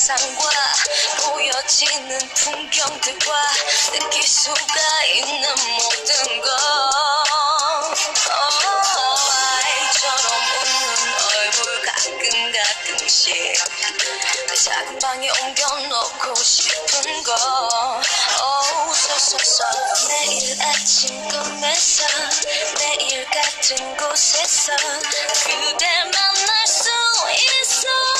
세상과 보여지는 풍경들과 느낄 수가 있는 모든 것 아이처럼 웃는 얼굴 가끔씩 내 작은 방에 옮겨놓고 싶은 거 서서서 내일 아침 꿈에서 내일 같은 곳에서 그댈 만날 수 있어